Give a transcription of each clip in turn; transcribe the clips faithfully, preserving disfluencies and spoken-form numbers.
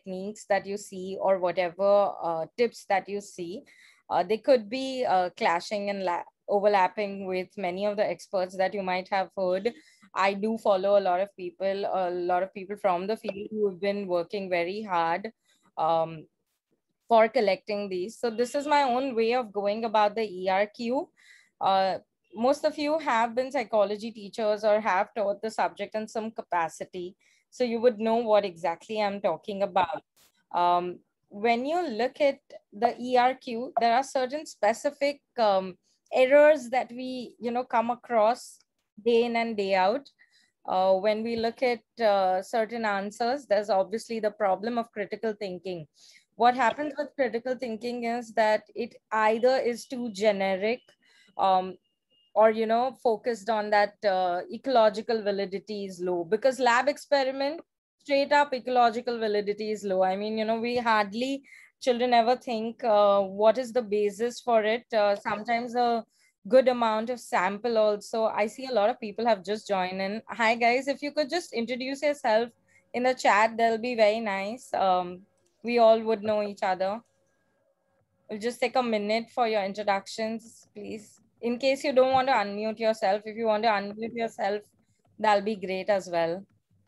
techniques that you see or whatever uh, tips that you see, uh, they could be uh, clashing and la- overlapping with many of the experts that you might have heard. I do follow a lot of people, a lot of people from the field who have been working very hard um, for collecting these. So this is my own way of going about the E R Q. Uh, most of you have been psychology teachers or have taught the subject in some capacity. So you would know what exactly I'm talking about. Um, when you look at the E R Q, there are certain specific um, errors that we, you know, come across day in and day out. Uh, when we look at uh, certain answers, there's obviously the problem of critical thinking. What happens with critical thinking is that it either is too generic, um, or you know focused on that uh, ecological validity is low, because lab experiment, straight up ecological validity is low. I mean, you know we hardly, children ever think uh, what is the basis for it. Uh, sometimes a good amount of sample also. I see a lot of people have just joined in. Hi guys, if you could just introduce yourself in the chat, that'll be very nice. Um, we all would know each other. We'll just take a minute for your introductions, please. In case you don't want to unmute yourself, if you want to unmute yourself, that'll be great as well.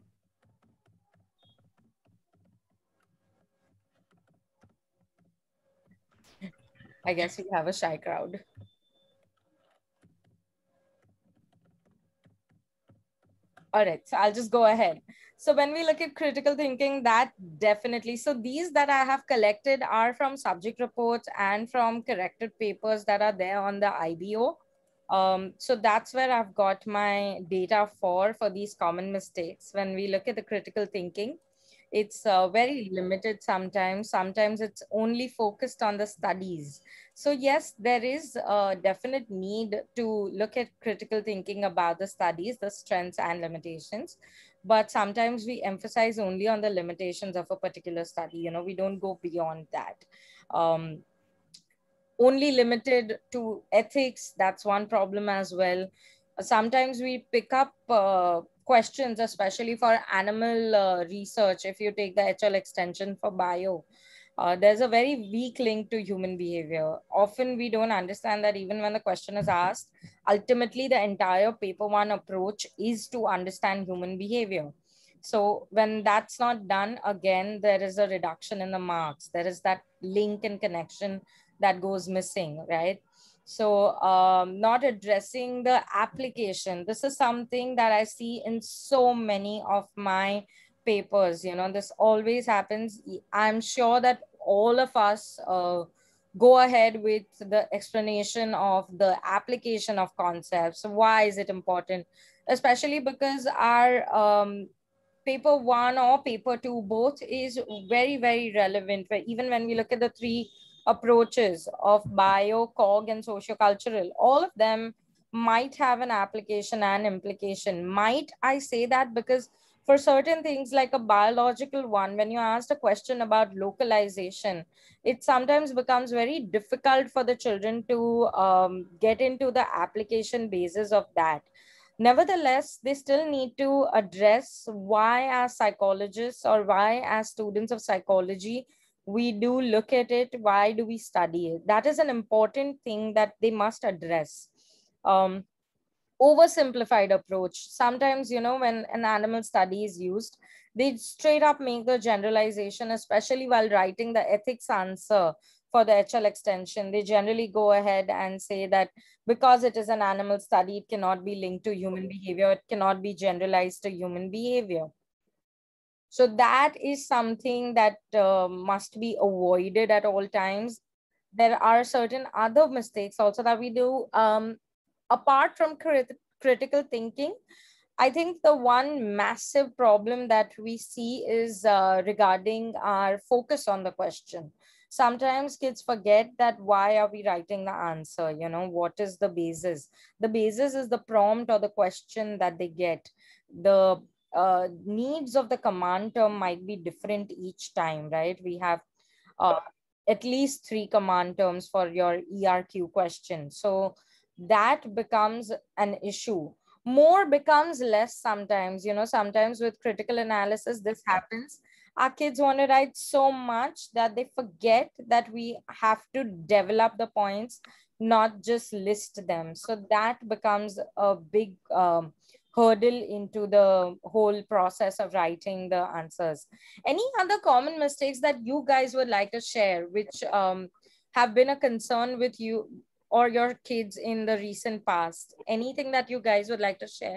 I guess we have a shy crowd. All right, so I'll just go ahead. So when we look at critical thinking, that definitely, so these that I have collected are from subject reports and from corrected papers that are there on the I B O. Um, so that's where I've got my data for, for these common mistakes. When we look at the critical thinking, it's uh, very limited sometimes. Sometimes it's only focused on the studies. So yes, there is a definite need to look at critical thinking about the studies, the strengths and limitations. But sometimes we emphasize only on the limitations of a particular study. You know, we don't go beyond that. Um, only limited to ethics, that's one problem as well. Sometimes we pick up uh, questions, especially for animal uh, research. If you take the H L extension for bio, uh, there's a very weak link to human behavior. Often we don't understand that even when the question is asked, ultimately the entire paper one approach is to understand human behavior. So when that's not done, again, there is a reduction in the marks. There is that link and connection that goes missing, right? So um, not addressing the application. This is something that I see in so many of my papers. You know, this always happens. I'm sure that all of us uh, go ahead with the explanation of the application of concepts. Why is it important? Especially because our um, paper one or paper two, both is very, very relevant. Where even when we look at the three approaches of bio, cog, and sociocultural, all of them might have an application and implication. Might I say that because for certain things like a biological one, when you asked a question about localization, it sometimes becomes very difficult for the children to um, get into the application basis of that. Nevertheless, they still need to address why, as psychologists or why, as students of psychology, we do look at it. Why do we study it? That is an important thing that they must address. Um, oversimplified approach. Sometimes, you know, when an animal study is used, they straight up make the generalization, especially while writing the ethics answer for the H L extension. They generally go ahead and say that because it is an animal study, it cannot be linked to human behavior, it cannot be generalized to human behavior. So that is something that uh, must be avoided at all times. There are certain other mistakes also that we do. Um, apart from crit- critical thinking, I think the one massive problem that we see is uh, regarding our focus on the question. Sometimes kids forget that why are we writing the answer? You know, what is the basis? The basis is the prompt or the question that they get. The uh, needs of the command term might be different each time, right? We have uh, at least three command terms for your E R Q question. So that becomes an issue. More becomes less sometimes. You know, sometimes with critical analysis, this happens. Our kids want to write so much that they forget that we have to develop the points, not just list them. So that becomes a big um, hurdle into the whole process of writing the answers. Any other common mistakes that you guys would like to share, which um, have been a concern with you or your kids in the recent past? Anything that you guys would like to share?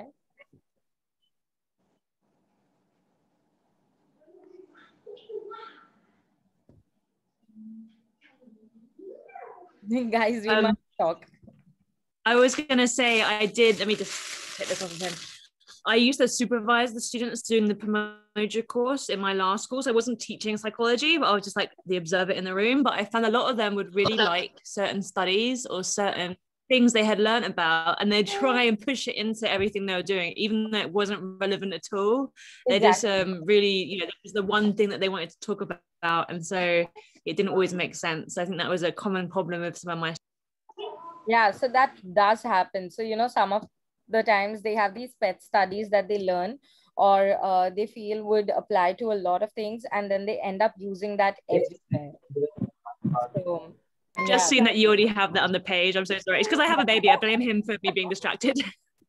Guys, we um, must talk. I was going to say, I did, let me just take this off of him. I used to supervise the students doing the Pamoja course in my last school. So I wasn't teaching psychology, but I was just like the observer in the room. But I found a lot of them would really like certain studies or certain things they had learned about, and they'd try and push it into everything they were doing, even though it wasn't relevant at all. They exactly. just um, really, you know, that was the one thing that they wanted to talk about. And so it didn't always make sense. I think that was a common problem with some of my. Yeah, so that does happen. So, you know, some of the times they have these pet studies that they learn or uh, they feel would apply to a lot of things, and then they end up using that everywhere. So, just yeah. Seen that you already have that on the page. I'm so sorry. It's because I have a baby. I blame him for me being distracted.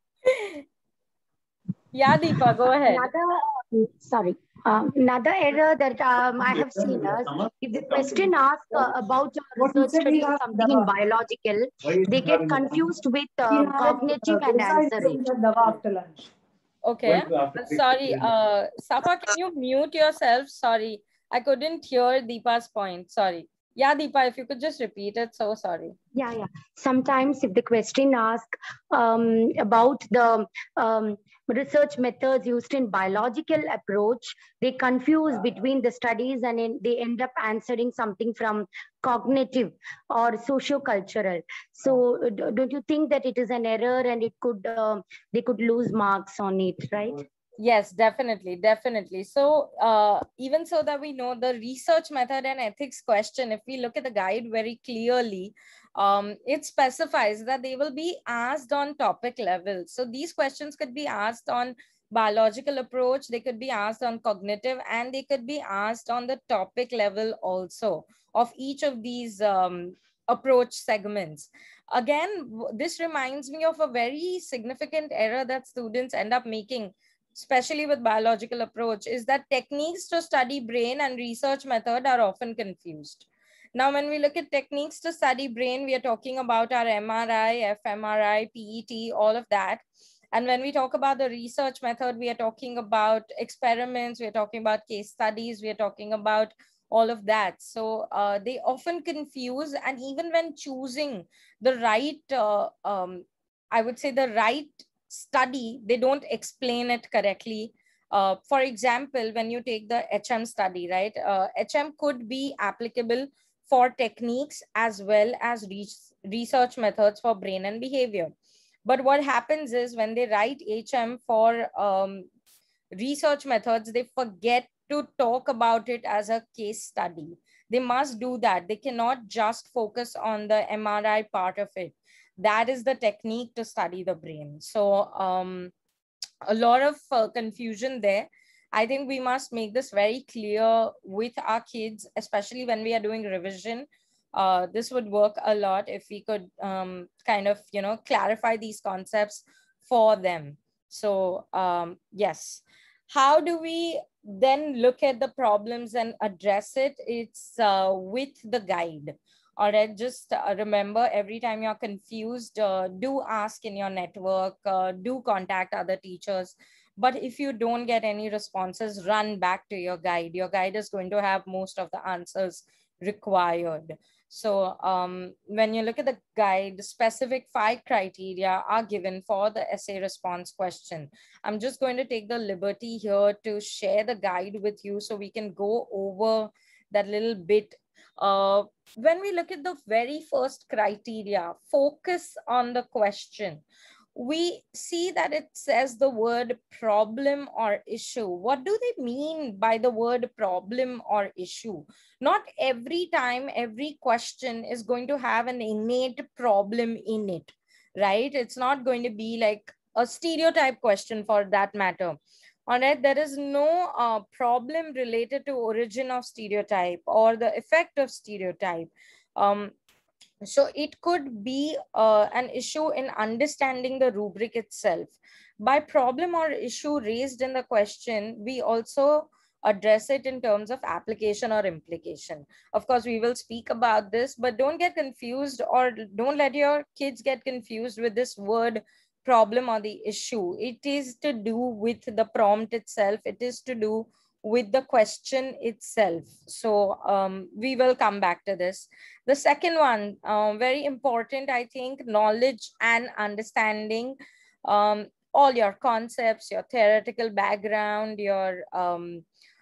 Yeah, Deepa, go ahead. Another, sorry. Um, another error that um, I have seen is if the question asks uh, about your research study or something in biological, they get confused with uh, cognitive and answer it. Okay. Sorry, uh, Safa, can you mute yourself? Sorry, I couldn't hear Deepa's point. Sorry. Yeah, Deepa, if you could just repeat it. So sorry. Yeah, yeah. Sometimes if the question asks um, about the um, research methods used in biological approach, they confuse between the studies and in, they end up answering something from cognitive or socio-cultural. So don't you think that it is an error and it could uh, they could lose marks on it, right? Yes, definitely, definitely. So uh, even so that we know the research method and ethics question, if we look at the guide very clearly, um, it specifies that they will be asked on topic level. So these questions could be asked on biological approach, they could be asked on cognitive, and they could be asked on the topic level also of each of these um, approach segments. Again, this reminds me of a very significant error that students end up making, especially with biological approach, is that techniques to study brain and research method are often confused. Now, when we look at techniques to study brain, we are talking about our M R I, fMRI, P E T, all of that. And when we talk about the research method, we are talking about experiments, we are talking about case studies, we are talking about all of that. So uh, they often confuse, and even when choosing the right, uh, um, I would say the right study, they don't explain it correctly. Uh, for example, when you take the H M study, right? Uh, H M could be applicable for techniques as well as re research methods for brain and behavior. But what happens is when they write H M for um, research methods, they forget to talk about it as a case study. They must do that. They cannot just focus on the M R I part of it. That is the technique to study the brain. So um, a lot of uh, confusion there. I think we must make this very clear with our kids, especially when we are doing revision. Uh, this would work a lot if we could um, kind of, you know, clarify these concepts for them. So um, yes, how do we then look at the problems and address it? It's uh, with the guide. All right, just uh, remember, every time you're confused, uh, do ask in your network, uh, do contact other teachers. But if you don't get any responses, run back to your guide. Your guide is going to have most of the answers required. So um, when you look at the guide, specific five criteria are given for the essay response question. I'm just going to take the liberty here to share the guide with you so we can go over that little bit. Uh, when we look at the very first criteria, focus on the question, we see that it says the word problem or issue. What do they mean by the word problem or issue? Not every time, every question is going to have an innate problem in it, right? It's not going to be like a stereotype question for that matter. All right, there is no uh, problem related to origin of stereotype or the effect of stereotype. Um, so it could be uh, an issue in understanding the rubric itself. By problem or issue raised in the question, we also address it in terms of application or implication. Of course, we will speak about this, but don't get confused, or don't let your kids get confused with this word problem or the issue. It is to do with the prompt itself. It is to do with the question itself. So um, we will come back to this. The second one, uh, very important, I think, knowledge and understanding. Um, all your concepts, your theoretical background, your um,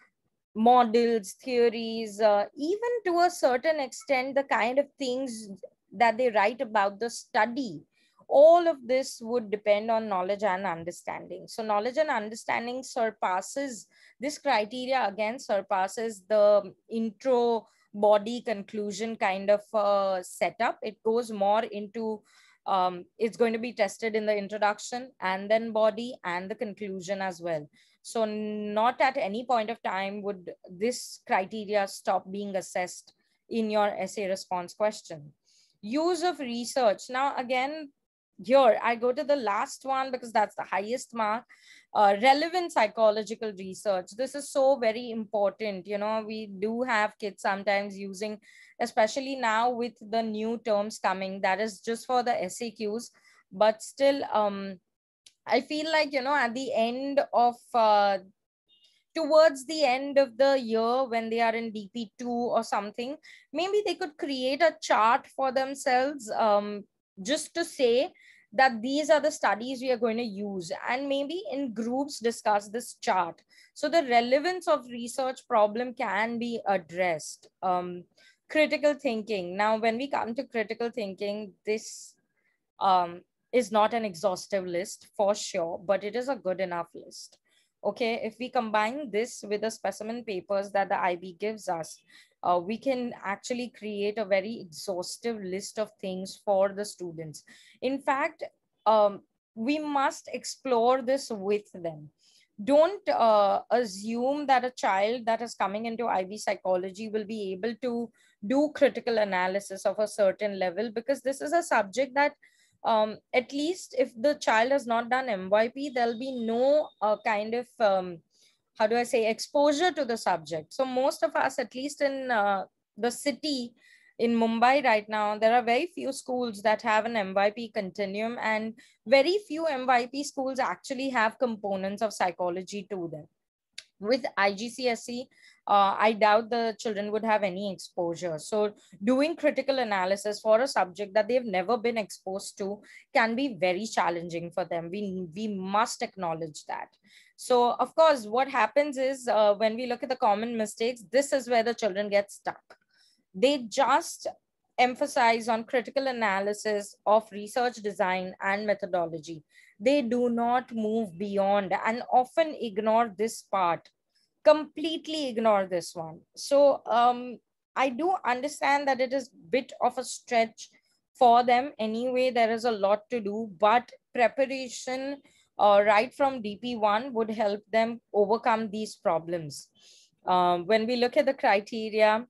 models, theories, uh, even to a certain extent, the kind of things that they write about the study. All of this would depend on knowledge and understanding. So knowledge and understanding surpasses this criteria, again, surpasses the intro body conclusion kind of uh, setup. It goes more into um, it's going to be tested in the introduction and then body and the conclusion as well. So not at any point of time would this criteria stop being assessed in your essay response question. Use of research. Now, again, here I go to the last one because that's the highest mark. Uh, relevant psychological research. This is so very important. You know, we do have kids sometimes using, especially now with the new terms coming, that is just for the S A Qs, but still, um, I feel like, you know, at the end of, uh, towards the end of the year when they are in D P two or something, maybe they could create a chart for themselves um, just to say that these are the studies we are going to use, and maybe in groups discuss this chart. So the relevance of research problem can be addressed. Um, critical thinking. Now, when we come to critical thinking, this um, is not an exhaustive list for sure, but it is a good enough list. Okay, if we combine this with the specimen papers that the I B gives us, uh, we can actually create a very exhaustive list of things for the students. In fact, um, we must explore this with them. Don't uh, assume that a child that is coming into I B psychology will be able to do critical analysis of a certain level, because this is a subject that um, at least if the child has not done M Y P, there'll be no uh, kind of, um, how do I say, exposure to the subject. So most of us, at least in uh, the city, in Mumbai right now, there are very few schools that have an M Y P continuum, and very few M Y P schools actually have components of psychology to them. With I G C S E, uh, I doubt the children would have any exposure. So doing critical analysis for a subject that they've never been exposed to can be very challenging for them. We, we must acknowledge that. So of course, what happens is uh, when we look at the common mistakes, this is where the children get stuck. They just emphasize on critical analysis of research design and methodology. They do not move beyond and often ignore this part, completely ignore this one. So um, I do understand that it is a bit of a stretch for them. Anyway, there is a lot to do, but preparation uh, right from D P one would help them overcome these problems. Um, when we look at the criteria,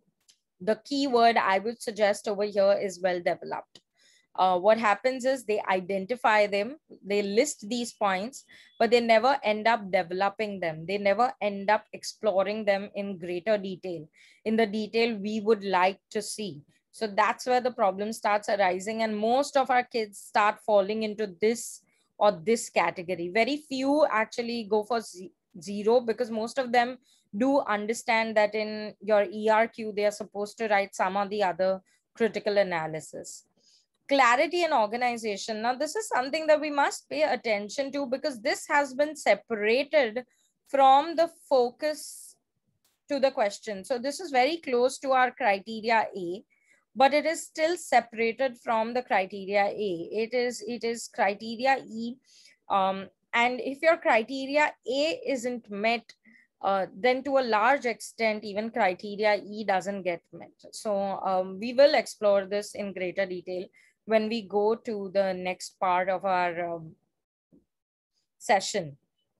the key word I would suggest over here is well developed. Uh, what happens is they identify them, they list these points, but they never end up developing them. They never end up exploring them in greater detail, in the detail we would like to see. So that's where the problem starts arising. And most of our kids start falling into this or this category. Very few actually go for zero, because most of them do understand that in your E R Q, they are supposed to write some or the other critical analysis. Clarity and organization. Now, this is something that we must pay attention to, because this has been separated from the focus to the question. So this is very close to our criteria A, but it is still separated from the criteria A. It is, it is criteria E. Um, and if your criteria A isn't met, uh, then to a large extent, even criteria E doesn't get met. So um, we will explore this in greater detail when we go to the next part of our um, session.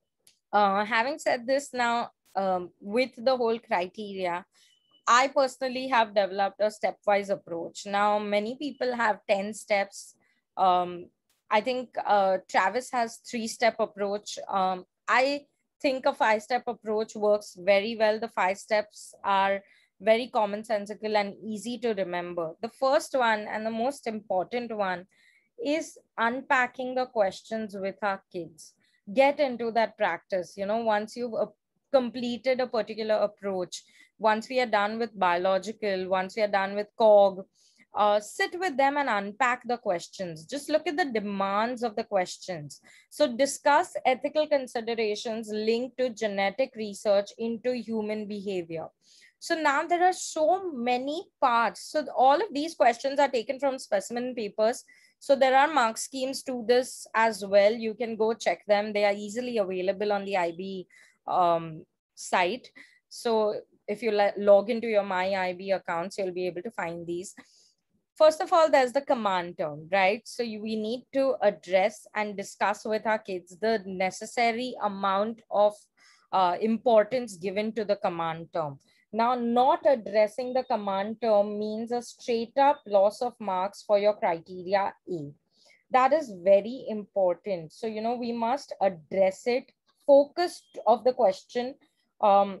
Uh, having said this now, um, with the whole criteria, I personally have developed a stepwise approach. Now, many people have ten steps. Um, I think uh, Travis has three-step approach. Um, I think a five-step approach works very well. The five steps are very commonsensical and easy to remember. The first one and the most important one is unpacking the questions with our kids. Get into that practice. You know, once you've uh, completed a particular approach, once we are done with biological, once we are done with cog, uh, sit with them and unpack the questions. Just look at the demands of the questions. So discuss ethical considerations linked to genetic research into human behavior. So now there are so many parts. So all of these questions are taken from specimen papers. So there are mark schemes to this as well. You can go check them. They are easily available on the I B um, site. So if you log into your My I B accounts, you'll be able to find these. First of all, there's the command term, right? So you, we need to address and discuss with our kids the necessary amount of uh, importance given to the command term. Now, not addressing the command term means a straight up loss of marks for your criteria A. That is very important. So, you know, we must address it. Focus of the question um,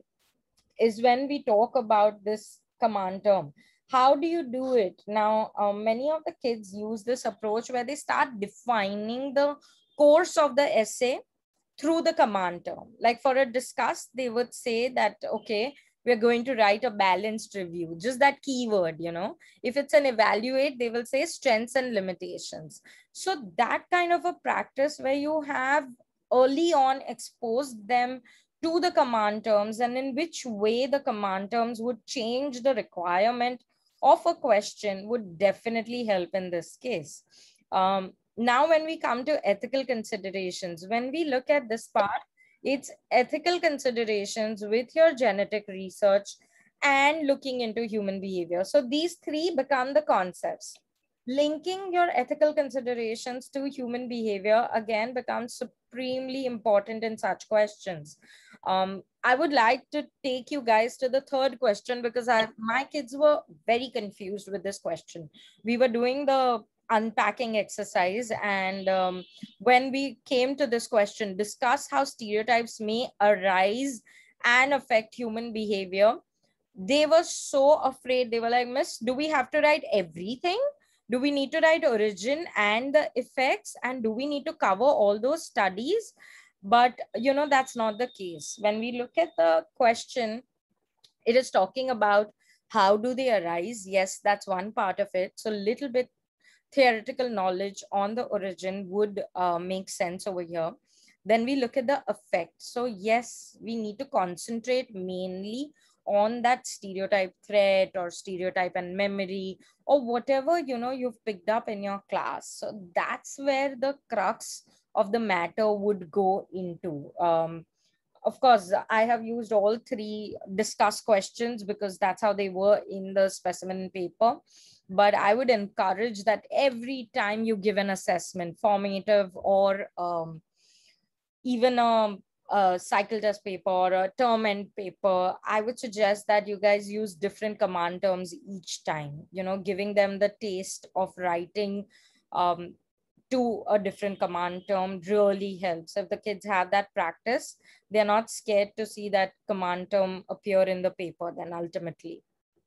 is when we talk about this command term. How do you do it? Now, um, many of the kids use this approach where they start defining the course of the essay through the command term. Like for a discuss, they would say that, okay, we're going to write a balanced review, just that keyword, you know. If it's an evaluate, they will say strengths and limitations. So that kind of a practice where you have early on exposed them to the command terms and in which way the command terms would change the requirement of a question would definitely help in this case. Um, now, when we come to ethical considerations, when we look at this part, it's ethical considerations with your genetic research and looking into human behavior. So these three become the concepts. Linking your ethical considerations to human behavior again becomes supremely important in such questions. Um, I would like to take you guys to the third question because I, my kids were very confused with this question. We were doing the unpacking exercise, and um, when we came to this question, discuss how stereotypes may arise and affect human behavior, they were so afraid. They were like, Miss, do we have to write everything? Do we need to write origin and the effects? And do we need to cover all those studies? But, you know, that's not the case. When we look at the question, it is talking about how do they arise? Yes, that's one part of it. So a little bit theoretical knowledge on the origin would uh, make sense over here. Then we look at the effect. So yes, we need to concentrate mainly on that stereotype threat or stereotype and memory or whatever, you know, you've picked up in your class. So that's where the crux of the matter would go into. Um, of course, I have used all three discuss questions because that's how they were in the specimen paper. But I would encourage that every time you give an assessment, formative or um, even a, a cycle test paper or a term end paper, I would suggest that you guys use different command terms each time, you know, giving them the taste of writing um, to a different command term really helps. If the kids have that practice, they're not scared to see that command term appear in the paper then ultimately.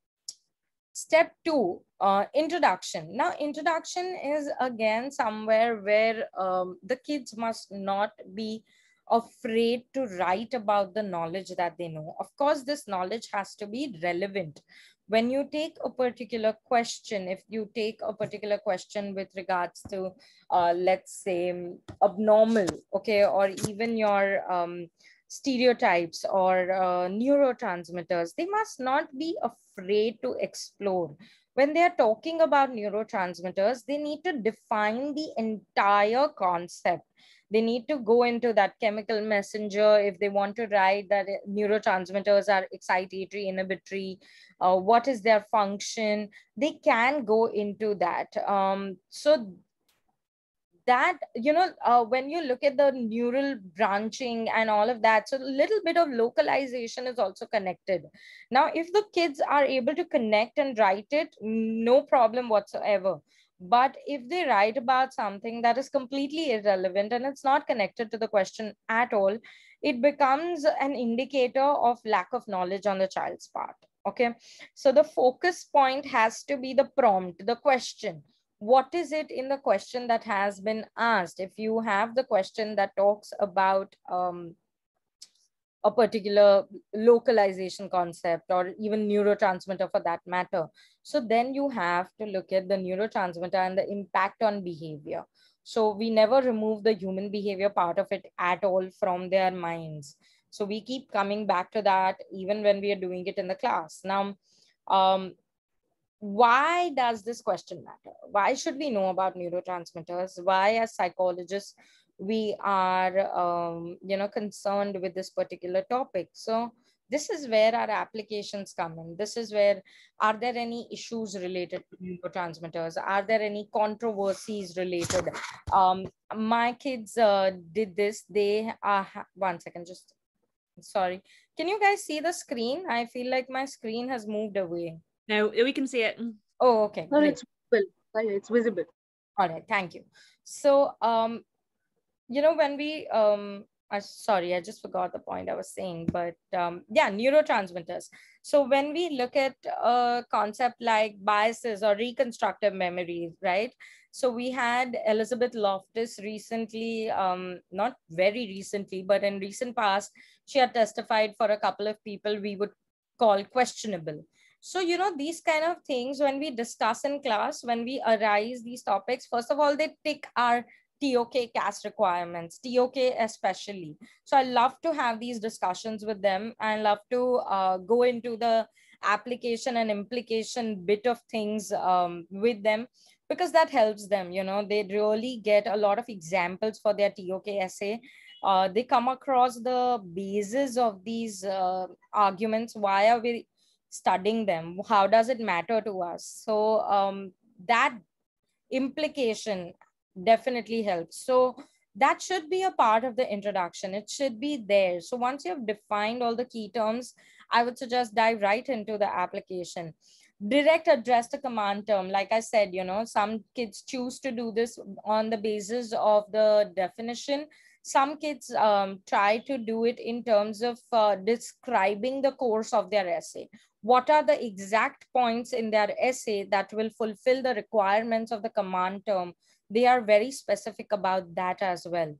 Step two, uh, introduction. Now, introduction is again somewhere where um, the kids must not be afraid to write about the knowledge that they know. Of course, this knowledge has to be relevant. When you take a particular question, if you take a particular question with regards to, uh, let's say, abnormal, okay, or even your um, stereotypes or uh, neurotransmitters, they must not be afraid to explore. When they are talking about neurotransmitters, they need to define the entire concept. They need to go into that chemical messenger if they want to write that neurotransmitters are excitatory, inhibitory, uh, what is their function. They can go into that. Um, so that, you know, uh, when you look at the neural branching and all of that, so a little bit of localization is also connected. Now, if the kids are able to connect and write it, no problem whatsoever. But if they write about something that is completely irrelevant and it's not connected to the question at all, it becomes an indicator of lack of knowledge on the child's part. Okay. So the focus point has to be the prompt, the question. What is it in the question that has been asked? If you have the question that talks about um, a particular localization concept or even neurotransmitter for that matter, so then you have to look at the neurotransmitter and the impact on behavior. So we never remove the human behavior part of it at all from their minds. So we keep coming back to that even when we are doing it in the class. Now, um, why does this question matter? Why should we know about neurotransmitters? Why, as psychologists, we are um, you know concerned with this particular topic? So this is where our applications come in. This is where, are there any issues related to neurotransmitters? Are there any controversies related? Um, my kids uh, did this. They uh, one second, just sorry. Can you guys see the screen? I feel like my screen has moved away. No, we can see it. Oh, okay. No, it's visible. It's visible. All right, thank you. So, um, you know, when we, um, uh, sorry, I just forgot the point I was saying, but um, yeah, neurotransmitters. So when we look at a concept like biases or reconstructive memory, right? So we had Elizabeth Loftus recently, um, not very recently, but in recent past, she had testified for a couple of people we would call questionable. So, you know, these kind of things, when we discuss in class, when we arise these topics, first of all, they tick our T O K C A S requirements, T O K especially. So I love to have these discussions with them. I love to uh, go into the application and implication bit of things um, with them, because that helps them. You know, they really get a lot of examples for their T O K essay. Uh, they come across the basis of these uh, arguments. Why are we studying them? How does it matter to us? So um, that implication definitely helps. So that should be a part of the introduction. It should be there. So once you have defined all the key terms, I would suggest dive right into the application. Direct address the command term. Like I said, you know, some kids choose to do this on the basis of the definition. Some kids um, try to do it in terms of uh, describing the course of their essay. What are the exact points in their essay that will fulfill the requirements of the command term? They are very specific about that as well.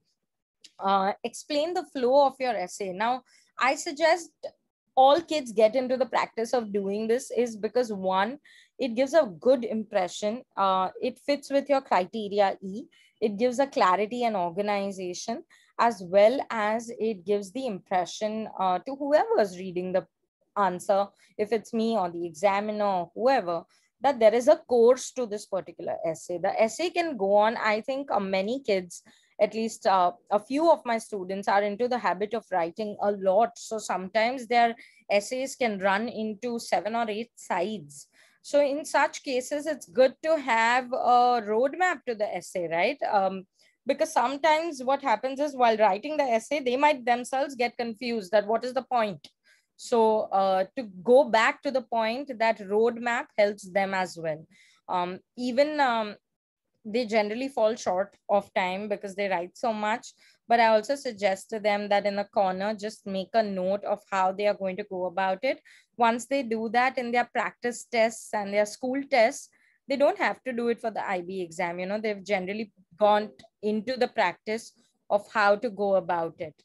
Uh, explain the flow of your essay. Now, I suggest all kids get into the practice of doing this, is because one, it gives a good impression. Uh, it fits with your criteria E. It gives a clarity and organization, as well as it gives the impression uh, to whoever is reading the answer, if it's me or the examiner or whoever, that there is a course to this particular essay. The essay can go on. I think uh, many kids, at least uh, a few of my students, are into the habit of writing a lot. So sometimes their essays can run into seven or eight sides. So in such cases, it's good to have a roadmap to the essay, right? Um, because sometimes what happens is, while writing the essay, they might themselves get confused that what is the point. So uh, to go back to the point, that roadmap helps them as well. Um, even um, they generally fall short of time because they write so much. But I also suggest to them that in a corner, just make a note of how they are going to go about it. Once they do that in their practice tests and their school tests, they don't have to do it for the I B exam. You know, they've generally gone into the practice of how to go about it.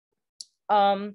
Um,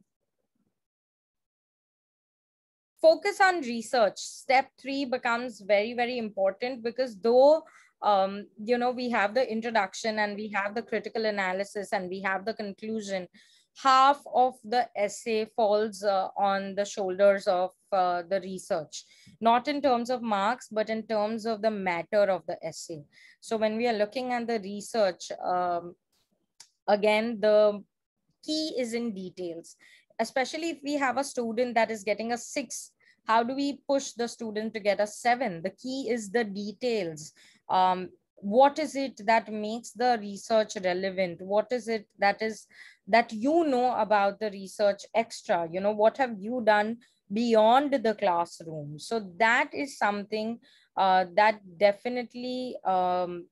focus on research. Step three becomes very, very important, because though, um, you know, we have the introduction and we have the critical analysis and we have the conclusion, half of the essay falls uh, on the shoulders of uh, the research, not in terms of marks, but in terms of the matter of the essay. So when we are looking at the research, um, again, the key is in details, especially if we have a student that is getting a six. How do we push the student to get a seven? The key is the details. Um, what is it that makes the research relevant? What is it that is that you know about the research extra? You know, what have you done beyond the classroom? So that is something uh, that definitely um,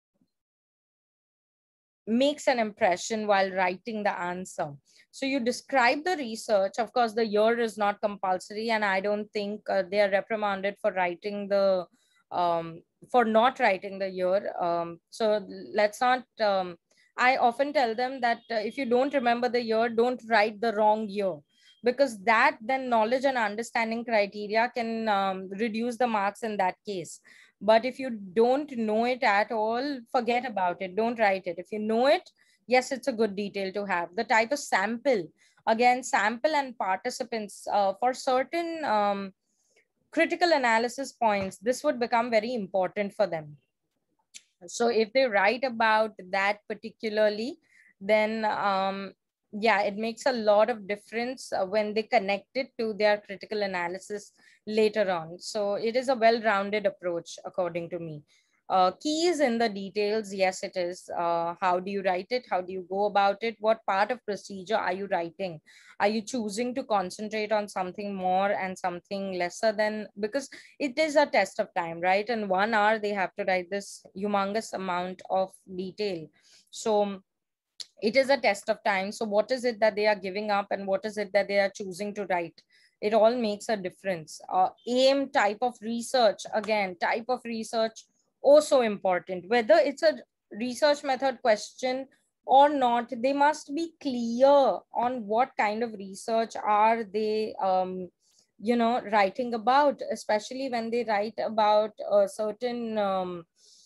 makes an impression while writing the answer. So you describe the research. Of course, the year is not compulsory, and I don't think uh, they are reprimanded for writing the um, for not writing the year. Um, so let's not. Um, I often tell them that uh, if you don't remember the year, don't write the wrong year, because that then knowledge and understanding criteria can um, reduce the marks in that case. But if you don't know it at all, forget about it. Don't write it. If you know it, yes, it's a good detail to have. The type of sample, again, sample and participants uh, for certain um, critical analysis points, this would become very important for them. So if they write about that particularly, then um, yeah, it makes a lot of difference uh, when they connect it to their critical analysis later on. So it is a well-rounded approach, according to me. Uh, key is in the details. Yes, it is. Uh, how do you write it? How do you go about it? What part of procedure are you writing? Are you choosing to concentrate on something more and something lesser than, because it is a test of time, right? In one hour, they have to write this humongous amount of detail. So it is a test of time. So what is it that they are giving up and what is it that they are choosing to write? It all makes a difference. Uh, aim, type of research, again, type of research, also important. Whether it's a research method question or not, they must be clear on what kind of research are they um, you know, writing about, especially when they write about a certain um,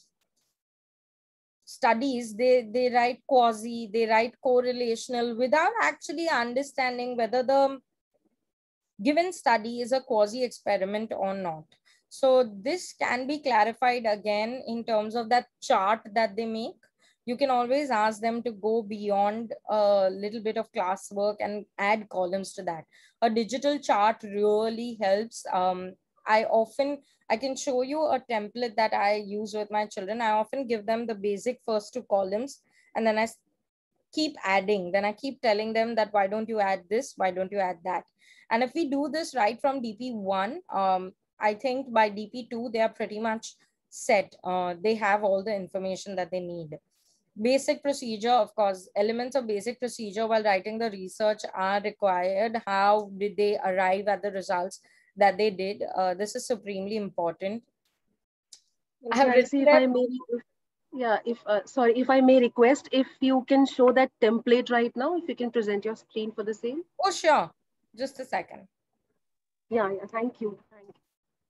studies. They they write quasi, they write correlational without actually understanding whether the given study is a quasi experiment or not. So this can be clarified again in terms of that chart that they make. You can always ask them to go beyond a little bit of classwork and add columns to that. A digital chart really helps. Um, I often, I can show you a template that I use with my children. I often give them the basic first two columns, and then I keep adding. Then I keep telling them that, why don't you add this? Why don't you add that? And if we do this right from D P one, um, I think by D P two, they are pretty much set. Uh, they have all the information that they need. Basic procedure, of course, elements of basic procedure while writing the research are required. How did they arrive at the results that they did? Uh, this is supremely important. I have I see. If I may, if, yeah, if uh, sorry, if I may request, if you can show that template right now, if you can present your screen for the same. Oh, sure. Just a second. Yeah, yeah. Thank you. Thank you.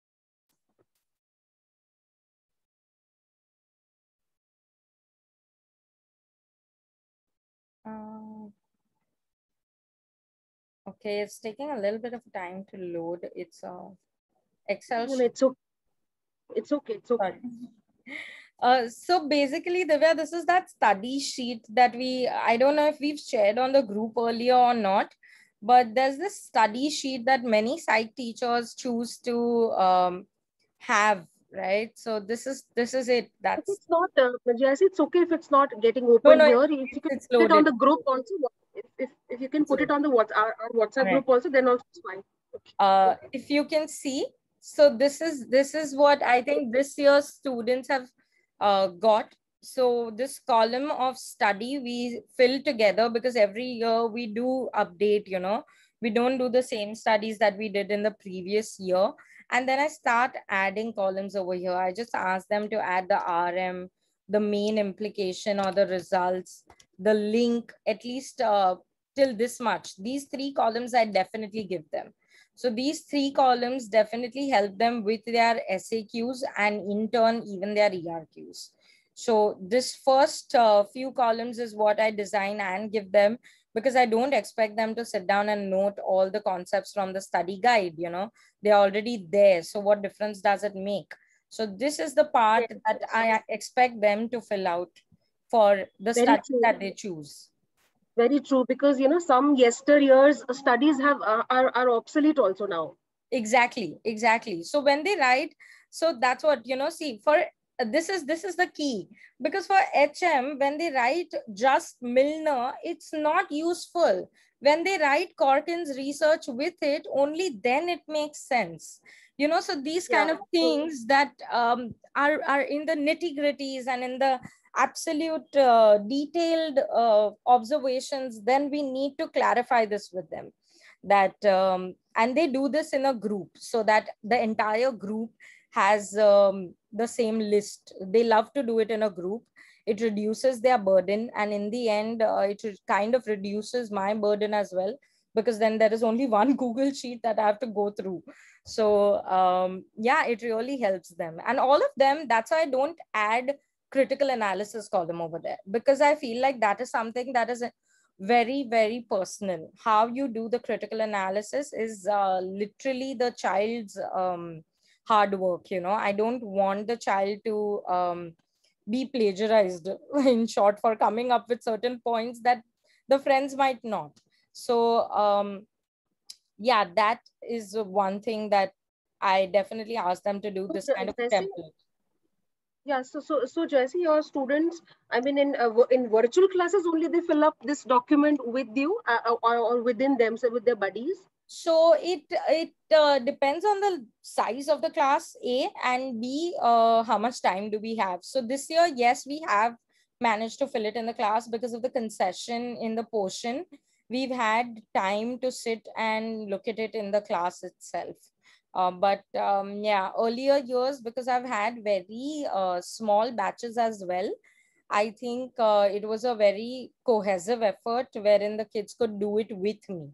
Uh, okay, it's taking a little bit of time to load. It's a Excel No, no, sheet. it's okay. It's okay. It's okay. Sorry. Uh, so basically, Divya, this is that study sheet that we, I don't know if we've shared on the group earlier or not, but there's this study sheet that many psych teachers choose to um, have, right? So this is this is it. That's If it's not, uh, Jayasee, it's okay if it's not getting no, open no, here. it's, If you can it's put it on loaded. the group also, if, if, if you can It's put it loaded. on the what, our, our WhatsApp Right. group also, then also it's fine. Okay. Uh, if you can see, so this is this is what I think this year's students have uh, got. So this column of study we fill together, because every year we do update, you know, we don't do the same studies that we did in the previous year. And then I start adding columns over here. I just ask them to add the R M, the main implication or the results, the link, at least uh, till this much. These three columns I definitely give them. So these three columns definitely help them with their S A Qs and in turn, even their E R Qs. So this first uh, few columns is what I design and give them, because I don't expect them to sit down and note all the concepts from the study guide, you know, they're already there. So what difference does it make? So this is the part Yes, that yes. I expect them to fill out for the Very study true. that they choose. Very true, because you know some yesteryears studies have uh, are are obsolete also now. Exactly, exactly. So when they write, so that's what, you know, see, for this is this is the key, because for H M, when they write just Milner, it's not useful. When they write Corkin's research with it, only then it makes sense. You know, so these kind Yeah. of things that um, are, are in the nitty gritties and in the absolute uh, detailed uh, observations, then we need to clarify this with them. That um, and they do this in a group, so that the entire group has um, the same list. They love to do it in a group. It reduces their burden, and in the end uh, it kind of reduces my burden as well, because then there is only one Google sheet that I have to go through. So um, yeah, it really helps them. And all of them, that's why I don't add critical analysis column over there, because I feel like that is something that is very, very personal. How you do the critical analysis is uh, literally the child's um, hard work. You know, I don't want the child to um, be plagiarized in short for coming up with certain points that the friends might not. So um, yeah, that is one thing that I definitely ask them to do, So, this Je- kind of Jesse, template. yeah. So, so, so, Jesse, your students, I mean, in uh, v- in virtual classes only they fill up this document with you, uh, or, or within themselves with their buddies. So it it uh, depends on the size of the class, A, and B, uh, how much time do we have. So this year, yes, we have managed to fill it in the class because of the concession in the portion. We've had time to sit and look at it in the class itself. Uh, but um, yeah, earlier years, because I've had very uh, small batches as well, I think uh, it was a very cohesive effort wherein the kids could do it with me.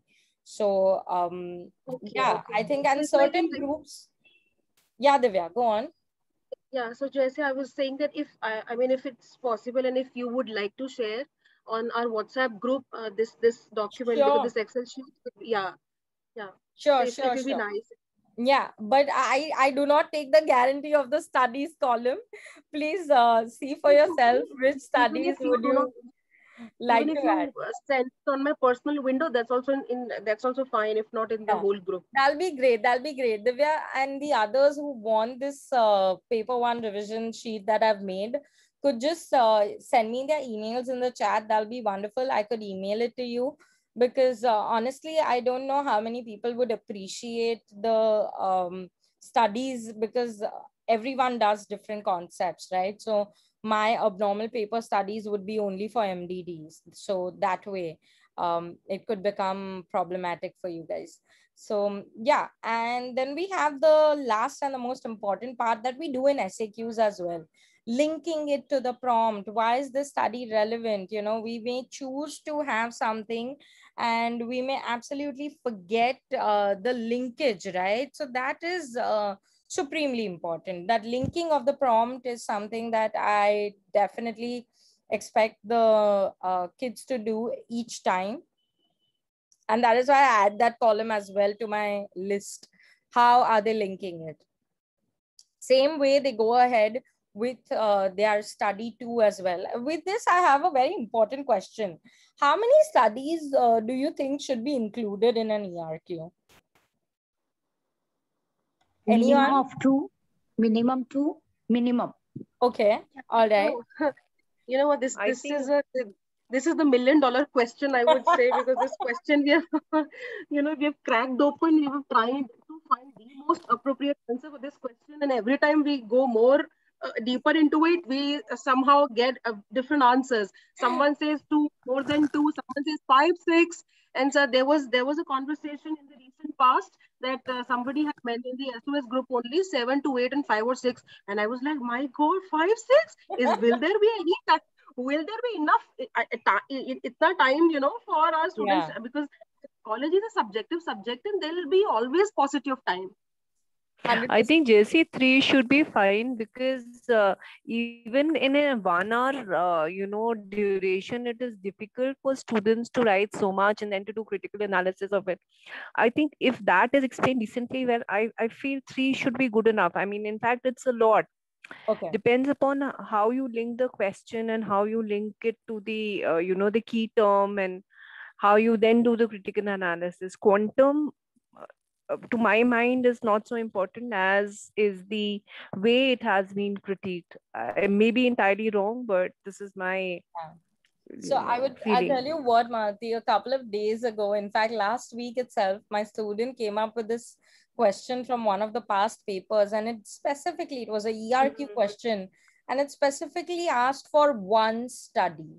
So um, Okay, yeah, okay. I think, So and it's like, certain like groups. Yeah, Divya, go on. yeah. So Jesse, I was saying that if I, I mean, if it's possible, and if you would like to share on our WhatsApp group uh, this this document, because Sure, this Excel sheet, yeah, yeah. So sure, if it sure, will be sure. nice. Yeah, but I I do not take the guarantee of the studies column. Please uh, see for It's okay. yourself which Even studies if you would do not, you even like if to add. you uh, send it on my personal window, that's also in, in that's also fine. If not in the Yeah, whole group. that'll be great. That'll be great. Divya and the others who want this uh, paper one revision sheet that I've made could just uh, send me their emails in the chat. That'll be wonderful. I could email it to you, because uh, honestly, I don't know how many people would appreciate the um, studies, because uh, everyone does different concepts, right? So my abnormal paper studies would be only for M D Ds. So that way, um, it could become problematic for you guys. So yeah, and then we have the last and the most important part that we do in S A Qs as well, linking it to the prompt. Why is this study relevant? You know, we may choose to have something and we may absolutely forget uh, the linkage, right? So that is uh, supremely important. That linking of the prompt is something that I definitely expect the uh, kids to do each time. And that is why I add that column as well to my list. How are they linking it? Same way they go ahead with uh, their study two as well. With this, I have a very important question. How many studies uh, do you think should be included in an E R Q? Minimum Anyone? of two, minimum two, minimum. Okay, all right. Oh, you know what? This I this think is a this is the million dollar question, I would say, because this question we have, you know, we have cracked open. We have tried to find the most appropriate answer for this question, and every time we go more uh, deeper into it, we somehow get uh, different answers. Someone says two, more than two. Someone says five, six. And so there was there was a conversation in the recent past that uh, somebody had mentioned the S O S group only seven to eight and five or six, and I was like, my God, five, six is will there be any that will there be enough uh, uh, it's not time, you know, for our students, Yeah. because college is a subjective subject and there will be always paucity of time. I think J C three should be fine, because uh, even in a one hour, uh, you know, duration, it is difficult for students to write so much and then to do critical analysis of it. I think if that is explained decently well, I, I feel three should be good enough. I mean, in fact, it's a lot. Okay. Depends upon how you link the question and how you link it to the, uh, you know, the key term, and how you then do the critical analysis. Quantum, uh, to my mind, is not so important as is the way it has been critiqued. I may be entirely wrong, but this is my Yeah. So I would, I'll feeling. tell you what, Malati, a couple of days ago, in fact, last week itself, my student came up with this question from one of the past papers, and it specifically, it was a E R Q Mhm. question, and it specifically asked for one study.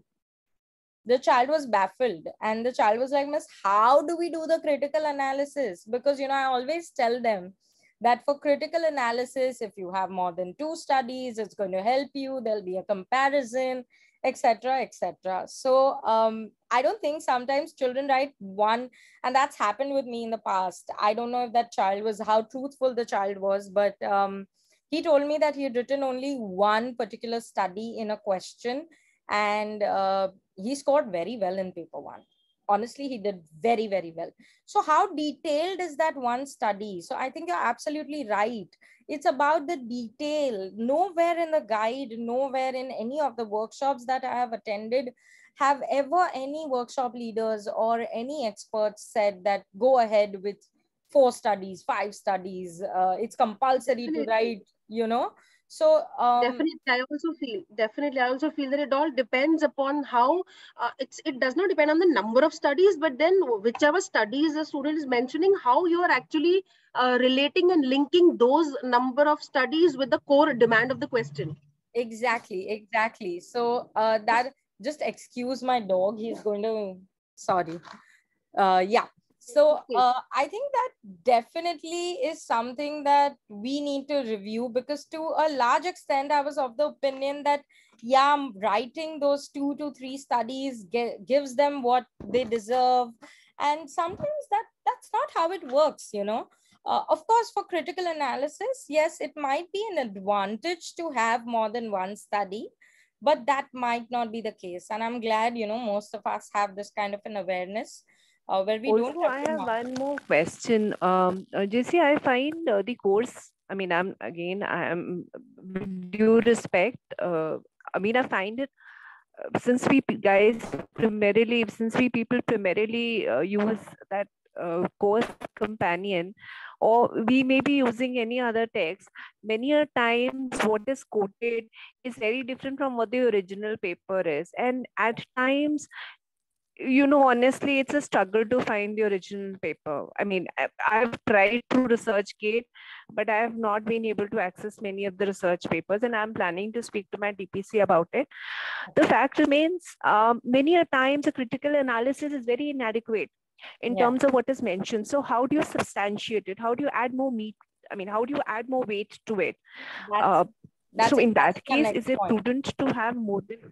The child was baffled, and the child was like, Miss, how do we do the critical analysis? Because, you know, I always tell them that for critical analysis, if you have more than two studies, it's going to help you. There'll be a comparison, et cetera, et cetera. So um, I don't think sometimes children write one, and that's happened with me in the past. I don't know if that child was, how truthful the child was, but um, he told me that he had written only one particular study in a question, and uh, he scored very well in paper one. Honestly, he did very, very well. So how detailed is that one study? So I think you're absolutely right. It's about the detail. Nowhere in the guide, nowhere in any of the workshops that I have attended have ever any workshop leaders or any experts said that go ahead with four studies, five studies. Uh, it's compulsory to Definitely. write, you know. So um, Definitely, I also feel definitely I also feel that it all depends upon how uh, it's it does not depend on the number of studies, but then whichever studies the student is mentioning, how you are actually uh, relating and linking those number of studies with the core demand of the question. exactly, exactly. So uh, that, just excuse my dog. He's going to, sorry. Uh, yeah. So Okay. uh, I think that definitely is something that we need to review, because to a large extent, I was of the opinion that, yeah, writing those two to three studies ge- gives them what they deserve. And sometimes that that's not how it works, you know. Uh, of course, for critical analysis, yes, it might be an advantage to have more than one study, but that might not be the case. And I'm glad, you know, most of us have this kind of an awareness uh, where we don't Also, have I to have mark. one more question. Um, uh, J C, I find uh, the course, I mean, I'm again, I am with due respect. Uh, I mean, I find it uh, since we p- guys primarily, since we people primarily uh, use that uh, course companion, or we may be using any other text, many a times what is quoted is very different from what the original paper is. And at times, you know, honestly, it's a struggle to find the original paper. I mean, I, I've tried through ResearchGate, but I have not been able to access many of the research papers, and I'm planning to speak to my D P C about it. The fact remains, um, many a times a critical analysis is very inadequate in Yeah, terms of what is mentioned. So how do you substantiate it? How do you add more meat? I mean, how do you add more weight to it? that's Uh, that's so in that exactly the case, next is it point. prudent to have more than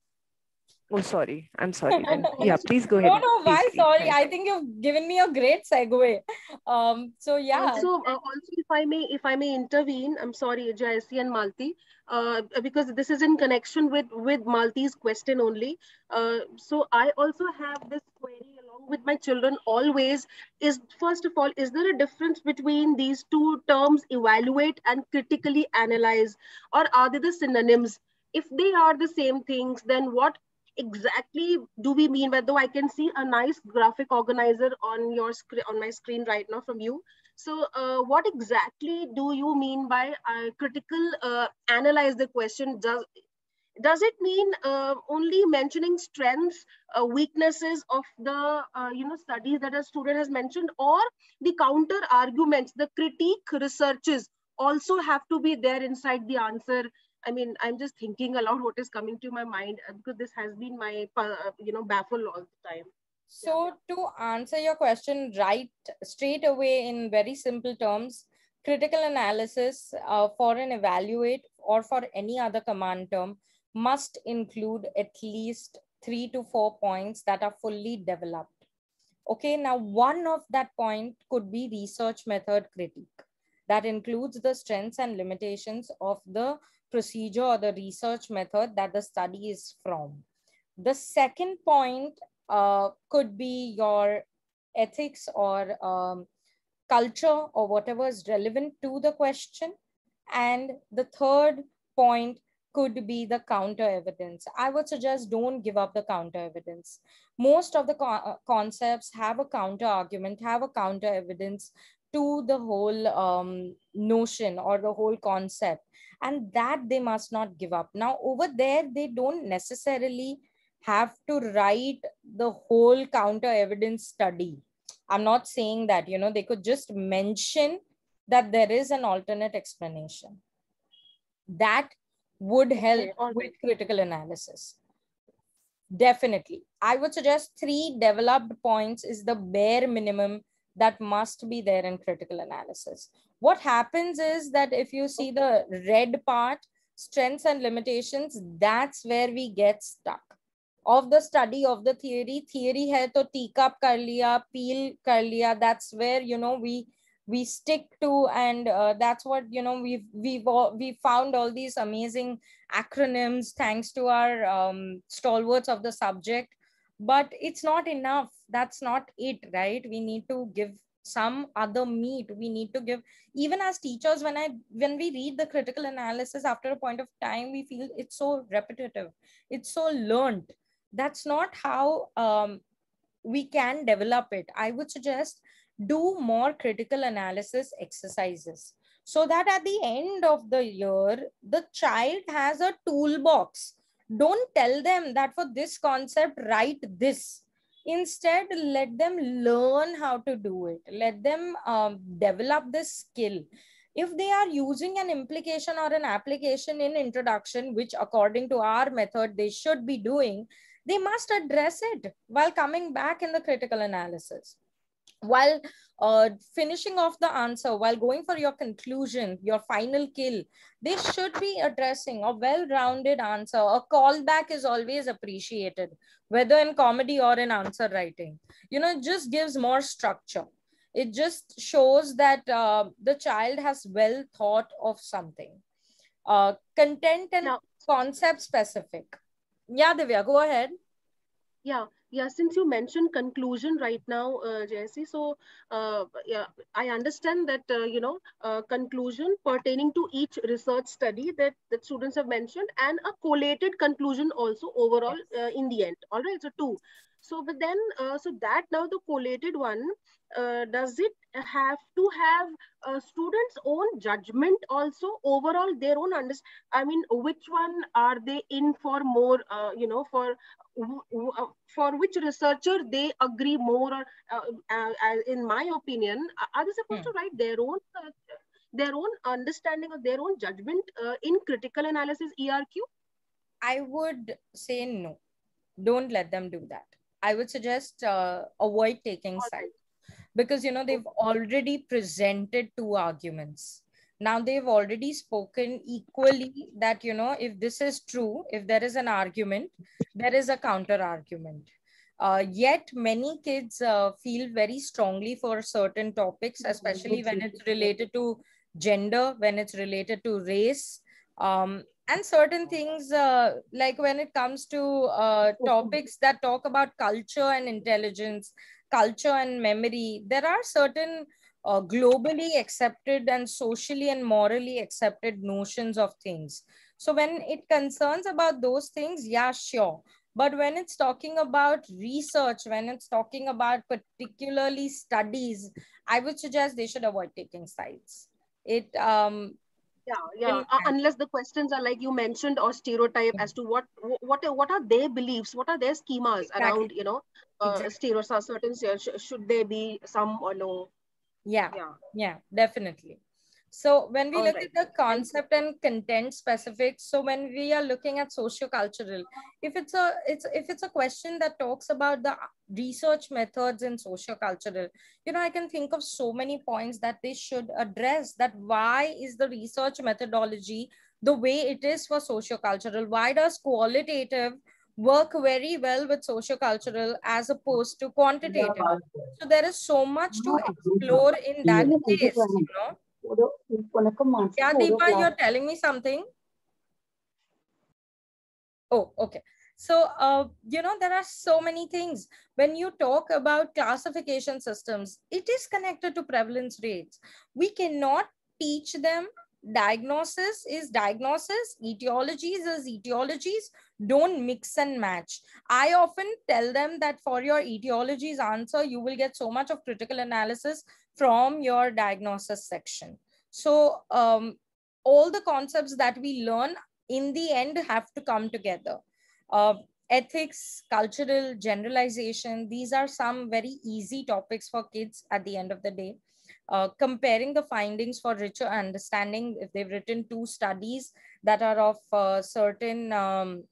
Oh, sorry. I'm sorry then. Yeah, Also, please go No, ahead. no, Please, why? please. Sorry. Thank I you. think you've given me a great segue. Um, so yeah, also, uh, also, if I may, if I may intervene, I'm sorry, Jayasri and Malti, uh, because this is in connection with with Malti's question only. Uh, so I also have this query along with my children always. Is first of all, is there a difference between these two terms, evaluate and critically analyze, or are they the synonyms? If they are the same things, then what exactly do we mean by, though I can see a nice graphic organizer on your screen, on my screen right now from you. So uh, what exactly do you mean by uh, critical uh, analyze the question? Does does it mean uh, only mentioning strengths, uh, weaknesses of the uh, you know studies that a student has mentioned, or the counter arguments, the critique researches also have to be there inside the answer? I mean, I'm just thinking aloud what is coming to my mind, uh, because this has been my uh, you know baffle all the time. Yeah. so to answer your question right straight away in very simple terms, critical analysis uh, for an evaluate or for any other command term must include at least three to four points that are fully developed. Okay, now one of that point could be research method critique. That includes the strengths and limitations of the procedure or the research method that the study is from. The second point uh, could be your ethics or um, culture or whatever is relevant to the question. And the third point could be the counter evidence. I would suggest don't give up the counter evidence. Most of the co- uh, concepts have a counter argument, have a counter evidence. to the whole um, notion or the whole concept, and that they must not give up. Now over there, they don't necessarily have to write the whole counter evidence study. I'm not saying that, you know, they could just mention that there is an alternate explanation. That would help Okay, all with right. critical analysis. Definitely. I would suggest three developed points is the bare minimum that must be there in critical analysis. What happens is that if you see the red part, strengths and limitations, that's where we get stuck. Of the study of the theory, theory hai to teacup kar liya, peel kar liya, that's where, you know, we we stick to, and uh, that's what, you know, we've we've all, we found all these amazing acronyms thanks to our um, stalwarts of the subject. But it's not enough. That's not it, right? We need to give some other meat. We need to give, even as teachers, when i when we read the critical analysis, after a point of time we feel it's so repetitive, it's so learned. That's not how um, we can develop it. I would suggest do more critical analysis exercises, so that at the end of the year, the child has a toolbox. Don't tell them that for this concept, write this. Instead, let them learn how to do it. Let them um, develop this skill. If they are using an implication or an application in introduction, which according to our method they should be doing, they must address it while coming back in the critical analysis. While uh, finishing off the answer, while going for your conclusion, your final kill, they should be addressing a well-rounded answer. A callback is always appreciated, whether in comedy or in answer writing. You know, it just gives more structure. It just shows that uh, the child has well thought of something. Uh, content and Now, concept specific. Yeah, Divya, go ahead. yeah, yeah. Since you mentioned conclusion right now, uh, Jesse, so uh, yeah, I understand that uh, you know uh, conclusion pertaining to each research study that that students have mentioned, and a collated conclusion also overall uh, in the end. All right, so two. So, but then, uh, so that now the collated one, uh, does it have to have uh, students' own judgment also overall their own understanding? I mean, which one are they in for more? Uh, you know, for uh, for which researcher they agree more, or uh, uh, uh, in my opinion, are they supposed Hmm. to write their own uh, their own understanding or their own judgment uh, in critical analysis E R Q? I would say no. Don't let them do that. I would suggest uh, avoid taking All sides, right. because, you know, they've already presented two arguments. Now they've already spoken equally that, you know, if this is true, if there is an argument, there is a counter argument. Uh, yet many kids uh, feel very strongly for certain topics, especially when it's related to gender, when it's related to race, um, and certain things uh, like when it comes to uh, topics that talk about culture and intelligence, culture and memory. There are certain uh, globally accepted and socially and morally accepted notions of things. So when it concerns about those things, yeah, sure. But when it's talking about research, when it's talking about particularly studies, I would suggest they should avoid taking sides. It um Yeah, yeah. will Uh, help. unless the questions are like you mentioned, or stereotype as to what what are- what are their beliefs, what are their schemas Exactly. around, you know, uh, Exactly. stereotypes, certain sh- should they be some or no? Yeah, Yeah. yeah, definitely. So when we All look at right. the Thank you. concept and content specifics, so when we are looking at sociocultural, if it's a it's if it's a question that talks about the research methods in sociocultural, you know, I can think of so many points that they should address. That why is the research methodology the way it is for sociocultural? Why does qualitative work very well with sociocultural as opposed to quantitative? So there is so much to explore in that case, you know. Yeah, Deepa, you're telling me something. Oh, okay. So, uh, you know, there are so many things. When you talk about classification systems, it is connected to prevalence rates. We cannot teach them. Diagnosis is diagnosis, etiologies is etiologies. Don't mix and match. I often tell them that for your etiologies answer, you will get so much of critical analysis. from your diagnosis section. So um, all the concepts that we learn in the end have to come together. Uh, ethics, cultural, generalization, these are some very easy topics for kids at the end of the day. Uh, comparing the findings for richer understanding, if they've written two studies that are of uh, certain um,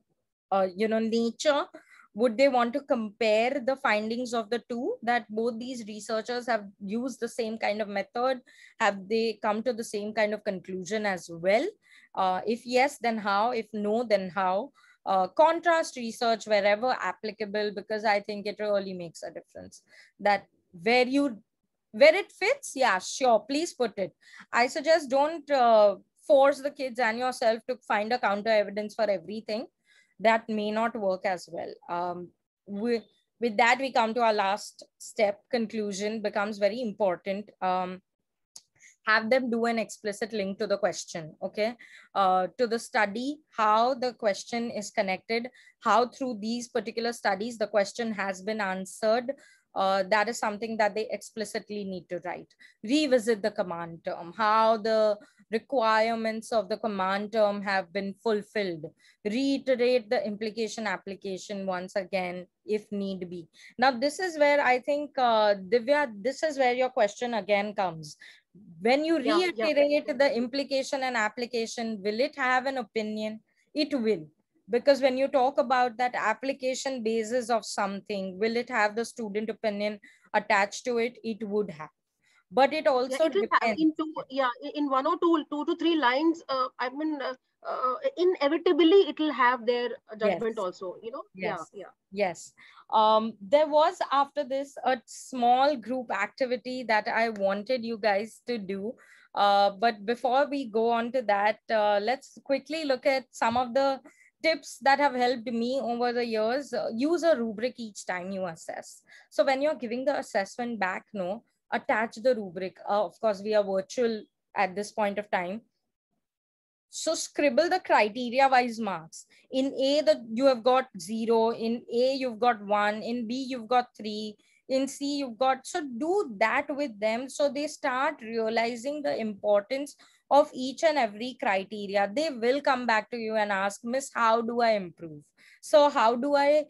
uh, you know, nature, would they want to compare the findings of the two, that both these researchers have used the same kind of method? Have they come to the same kind of conclusion as well? Uh, if yes, then how? If no, then how? Uh, contrast research wherever applicable, because I think it really makes a difference. That where you, where it fits, yeah, sure, please put it. I suggest don't uh, force the kids and yourself to find a counter evidence for everything. That may not work as well. Um, we, with that, we come to our last step. Conclusion becomes very important. Um, have them do an explicit link to the question, okay? Uh, to the study, how the question is connected, how through these particular studies the question has been answered. Uh, that is something that they explicitly need to write. Revisit the command term, how the requirements of the command term have been fulfilled. Reiterate the implication application once again, if need be. Now, this is where I think, uh, Divya, this is where your question again comes. When you Yeah, yeah. reiterate the implication and application, will it have an opinion? It will. Because when you talk about that application basis of something, will it have the student opinion attached to it? It would have. But it Yeah, also it will have depends. in two, yeah, in one or two, two to three lines. Uh, I mean, uh, uh, inevitably, it will have their Yes. judgment also, you know? Yeah, Yes. yeah. Yes. Um, there was after this a small group activity that I wanted you guys to do. Uh, but before we go on to that, uh, let's quickly look at some of the tips that have helped me over the years. Uh, use a rubric each time you assess. So when you're giving the assessment back, no, attach the rubric. Uh, of course, we are virtual at this point of time. So scribble the criteria wise marks. In A, that you have got zero. In A, you've got one. In B, you've got three. In C, you've got, so do that with them. So they start realizing the importance of each and every criteria. They will come back to you and ask, Miss, how do I improve? So how do I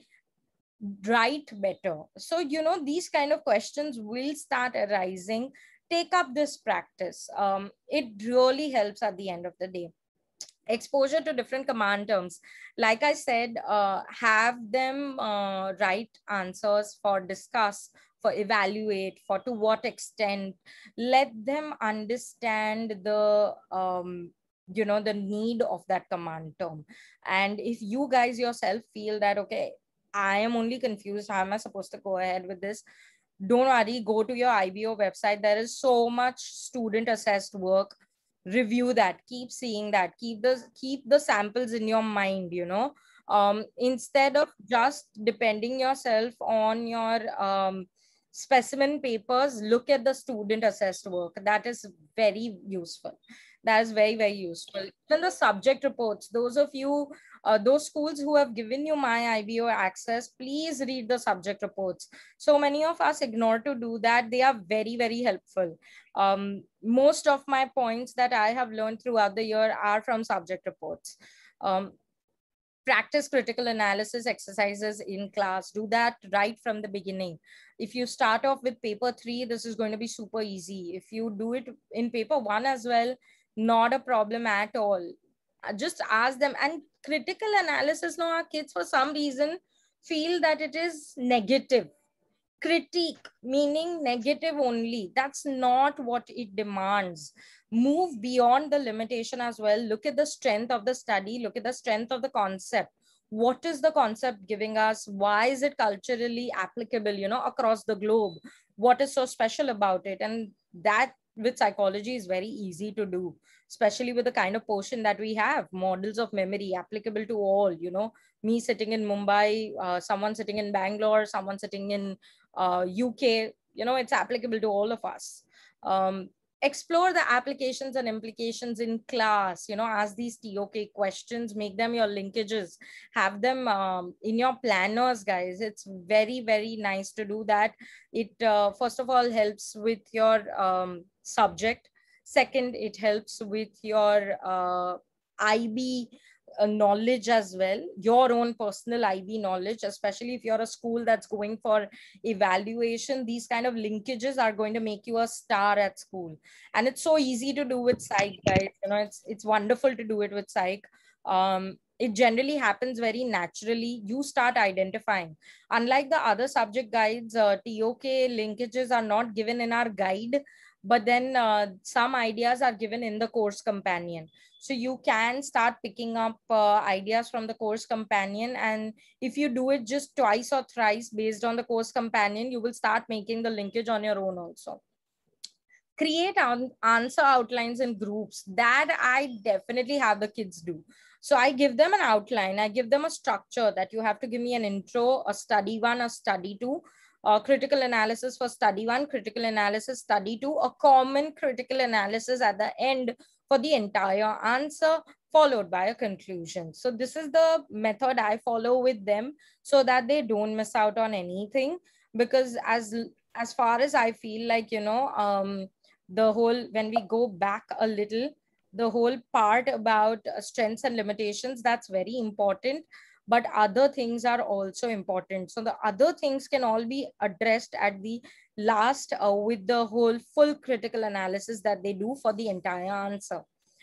write better? So, you know, these kind of questions will start arising. Take up this practice. Um, it really helps at the end of the day. Exposure to different command terms. Like I said, uh, have them uh, write answers for discuss, for evaluate, for to what extent. Let them understand the, um, you know, the need of that command term. And if you guys yourself feel that, okay, I am only confused, how am I supposed to go ahead with this? Don't worry, go to your I B O website. There is so much student assessed work. Review that, keep seeing that, keep the keep the samples in your mind, you know, um instead of just depending yourself on your um specimen papers. Look at the student assessed work. That is very useful. That is very, very useful. Even the subject reports, those of you, uh, those schools who have given you my I B O access, please read the subject reports. So many of us ignore to do that. They are very, very helpful. Um, most of my points that I have learned throughout the year are from subject reports. Um, practice critical analysis exercises in class. Do that right from the beginning. If you start off with paper three, this is going to be super easy. If you do it in paper one as well, not a problem at all. Just ask them. And critical analysis, now our kids for some reason feel that it is negative. Critique meaning negative only. That's not what it demands. Move beyond the limitation as well. Look at the strength of the study. Look at the strength of the concept. What is the concept giving us? Why is it culturally applicable, you know, across the globe? What is so special about it? And that with psychology is very easy to do, especially with the kind of portion that we have. Models of memory applicable to all, you know, me sitting in Mumbai, uh, someone sitting in Bangalore, someone sitting in uh, U K, you know, it's applicable to all of us. Um, explore the applications and implications in class, you know, ask these T O K questions, make them your linkages, have them um, in your planners, guys. It's very, very nice to do that. It, uh, first of all, helps with your um, subject. Second, it helps with your uh, I B uh, knowledge as well, your own personal I B knowledge, especially if you're a school that's going for evaluation. These kind of linkages are going to make you a star at school. And it's so easy to do with psych, guys. You know, it's it's wonderful to do it with psych. Um, it generally happens very naturally. You start identifying. Unlike the other subject guides, uh, T O K linkages are not given in our guide, but then uh, some ideas are given in the course companion. So you can start picking up uh, ideas from the course companion. And if you do it just twice or thrice based on the course companion, you will start making the linkage on your own also. Create an answer outlines in groups. That I definitely have the kids do. So I give them an outline. I give them a structure that you have to give me an intro, a study one, a study two, uh, critical analysis for study one, critical analysis study two, a common critical analysis at the end for the entire answer, followed by a conclusion. So this is the method I follow with them so that they don't miss out on anything. Because as, as far as I feel like, you know, um, the whole, when we go back a little, the whole part about strengths and limitations, that's very important. But other things are also important. So the other things can all be addressed at the last uh, with the whole full critical analysis that they do for the entire answer.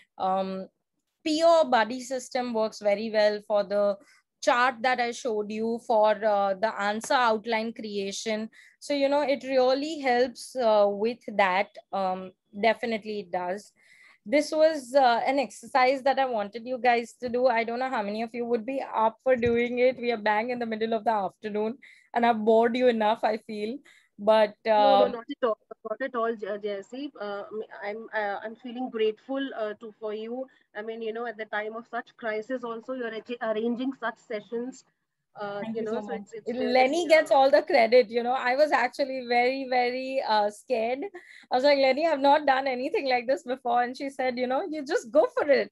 Um, P O buddy system works very well for the chart that I showed you for uh, the answer outline creation. So, you know, it really helps uh, with that. Um, definitely it does. This was uh, an exercise that I wanted you guys to do. I don't know how many of you would be up for doing it. We are bang in the middle of the afternoon and I've bored you enough, I feel. But uh, no, no, not at all, not at all, Jesse. Uh, I'm, uh, I'm feeling grateful uh, to for you. I mean, you know, at the time of such crisis, also you're arranging such sessions. Uh, Thank you you know, so so much. it's, it's Lenny really, gets uh, all the credit. You know, I was actually very, very uh, scared. I was like, Lenny, I've not done anything like this before. And she said, you know, you just go for it.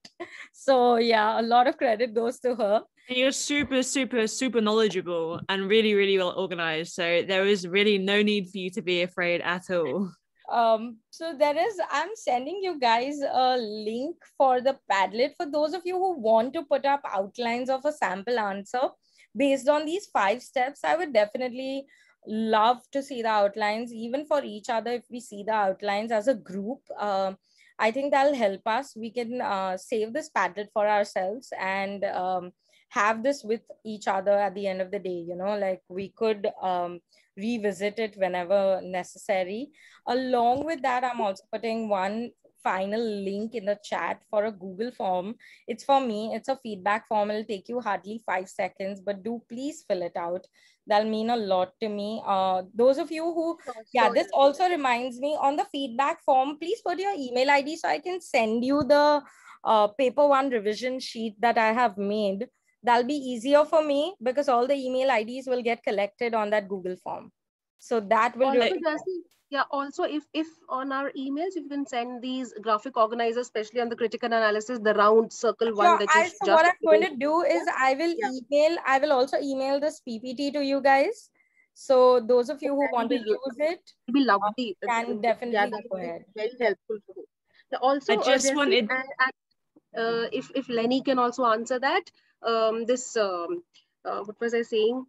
So yeah, a lot of credit goes to her. And you're super, super, super knowledgeable and really, really well organized. So there is really no need for you to be afraid at all. Um, so there is, I'm sending you guys a link for the Padlet for those of you who want to put up outlines of a sample answer based on these five steps. I would definitely love to see the outlines, even for each other. If we see the outlines as a group, uh, I think that'll help us. We can uh, save this Padlet for ourselves and um, have this with each other at the end of the day. You know, like we could um, revisit it whenever necessary. Along with that, I'm also putting one final link in the chat for a Google form. It's for me. It's a feedback form. It'll take you hardly five seconds, but do please fill it out. That'll mean a lot to me. Uh, those of you who, yeah, this also reminds me, on the feedback form, please put your email I D so I can send you the uh, paper one revision sheet that I have made. That'll be easier for me because all the email I Ds will get collected on that Google form. So that will also, really Jesse, yeah, also if if on our emails you can send these graphic organizers, especially on the critical analysis, the round circle sure. one that you I, so just what I'm going to do is I will yeah. email, I will also email this P P T to you guys. So those of you who want to use it, it'll be lovely. Uh, can definitely yeah, that go ahead. Very helpful for me. Also, I just uh, wanted. and, and, uh, if if Lenny can also answer that. Um, this um, uh, what was I saying?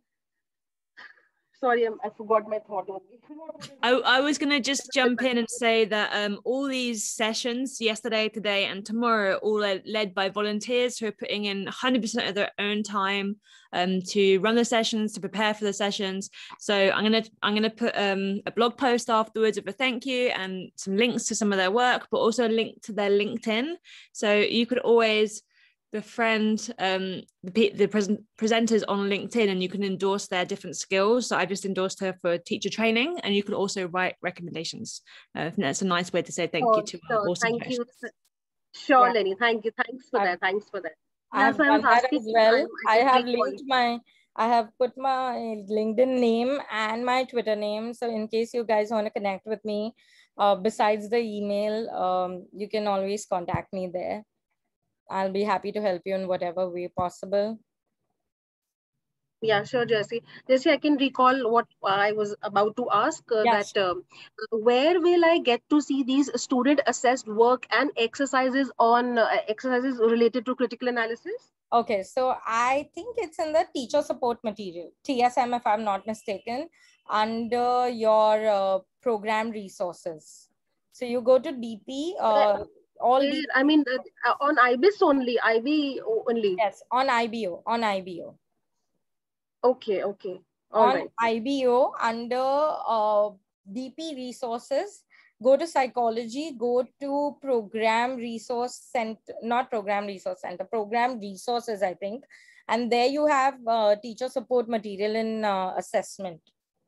Sorry, I forgot my thought on I, I was going to just jump in and say that um, all these sessions, yesterday, today, and tomorrow, all are led by volunteers who are putting in one hundred percent of their own time um, to run the sessions, to prepare for the sessions. So I'm going to I'm going to put um, a blog post afterwards of a thank you and some links to some of their work, but also a link to their LinkedIn. So you could always befriend um, the, the present presenters on LinkedIn and you can endorse their different skills. So I just endorsed her for teacher training, and you could also write recommendations. Uh, I think that's a nice way to say thank oh, you to sure, our awesome thank hosts. you. Sure, Yeah. Lenny. Thank you. Thanks for I've, that. Thanks for that. I've yeah, so done that as well. I, I have linked my, I have put my LinkedIn name and my Twitter name. So in case you guys want to connect with me, Uh, besides the email, um, you can always contact me there. I'll be happy to help you in whatever way possible. Yeah, sure, Jessie. Jessie, I can recall what I was about to ask, uh, Yes. that um, where will I get to see these student assessed work and exercises on uh, exercises related to critical analysis? Okay, so I think it's in the teacher support material, T S M, if I'm not mistaken, under your uh, program resources. So you go to D P, uh, all Where, D P. I mean, uh, on I B I S only, I B only. Yes, on I B O, on I B O. Okay, okay. All On right. I B O under uh, D P resources, go to psychology, go to program resource center, not program resource center, program resources, I think. And there you have uh, teacher support material in uh, assessment.